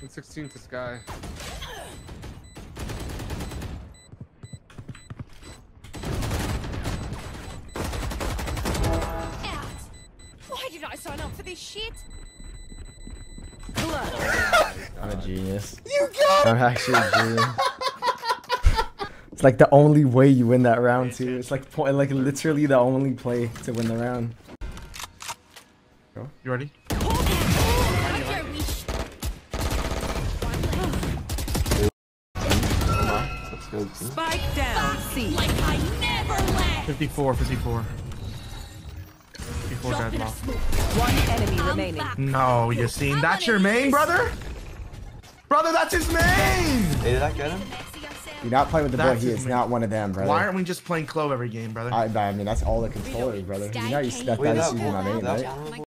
16 to Sky. Why did I sign up for this shit? I'm a genius. You got it! I'm actually a genius. It's like the only way you win that round too. It's like literally the only play to win the round. You ready? Spike down. C. Like I never left. 54. 54 deadlock. One enemy remaining. No, you seen? That's your main, brother? Brother, that's his main! Hey, did I get him? Do not play with the boy. That's He his is main. not one of them, brother. Why aren't we just playing Clove every game, brother? I mean, that's all the controllers, brother. You know, that's Wait, usually my main, right?